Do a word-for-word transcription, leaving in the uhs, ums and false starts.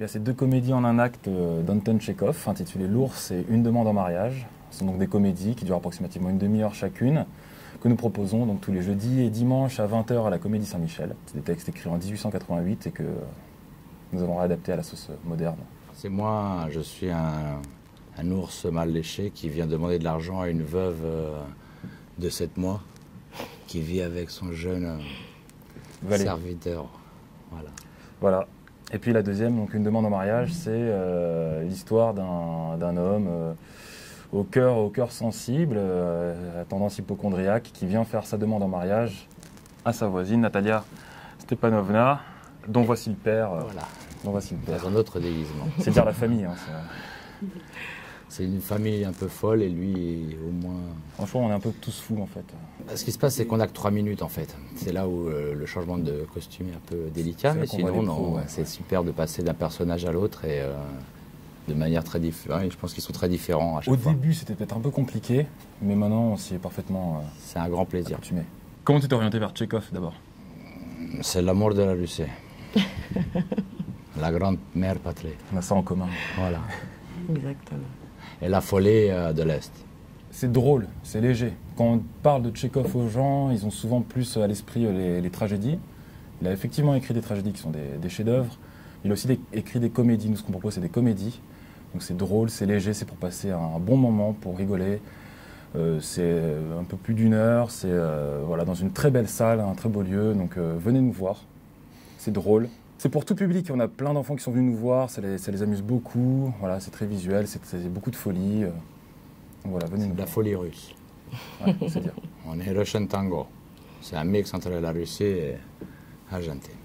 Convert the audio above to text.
Il y a ces deux comédies en un acte d'Anton Tchekhov, intitulées L'ours et Une demande en mariage. Ce sont donc des comédies qui durent approximativement une demi-heure chacune, que nous proposons donc tous les jeudis et dimanches à vingt heures à la Comédie Saint-Michel. C'est des textes écrits en dix-huit cent quatre-vingt-huit et que nous avons réadaptés à la sauce moderne. C'est moi, je suis un, un ours mal léché qui vient demander de l'argent à une veuve de sept mois qui vit avec son jeune Valet. serviteur. Voilà. Voilà. Et puis la deuxième, donc Une demande en mariage, c'est euh, l'histoire d'un d'un homme euh, au cœur, au cœur sensible, euh, à tendance hypocondriaque, qui vient faire sa demande en mariage à sa voisine, Natalia Stepanovna, dont voici le père. Euh, voilà. Dont voici le père. Dans un autre déguisement. C'est dire la famille. Hein, c'est une famille un peu folle et lui, au moins... Franchement, on est un peu tous fous, en fait. Ce qui se passe, c'est qu'on n'a que trois minutes, en fait. C'est là où euh, le changement de costume est un peu délicat, mais sinon, non, ouais. c'est super de passer d'un personnage à l'autre et euh, de manière très différente. Je pense qu'ils sont très différents à chaque Au fois. Au début, c'était peut-être un peu compliqué, mais maintenant, on s'y est parfaitement euh, C'est un grand plaisir. accoutumé. Comment tu t'es orienté vers Tchekhov, d'abord? C'est l'amour de la Russie. La grande mère patrie. On a ça en commun. Voilà. Exactement. Et la folie euh, de l'Est. C'est drôle, c'est léger. Quand on parle de Tchekhov aux gens, ils ont souvent plus à l'esprit les, les tragédies. Il a effectivement écrit des tragédies qui sont des, des chefs-d'œuvre. Il a aussi des, écrit des comédies. Nous, ce qu'on propose, c'est des comédies. Donc c'est drôle, c'est léger, c'est pour passer un, un bon moment, pour rigoler. Euh, c'est un peu plus d'une heure. C'est euh, voilà, dans une très belle salle, un très beau lieu. Donc euh, venez nous voir. C'est drôle. C'est pour tout public, on a plein d'enfants qui sont venus nous voir, ça les, ça les amuse beaucoup, voilà, c'est très visuel, c'est beaucoup de folie. Voilà, venez nous de la voir. folie russe. Ouais, c'est dire. On est Russian Tango. C'est un mix entre la Russie et l'Argentine.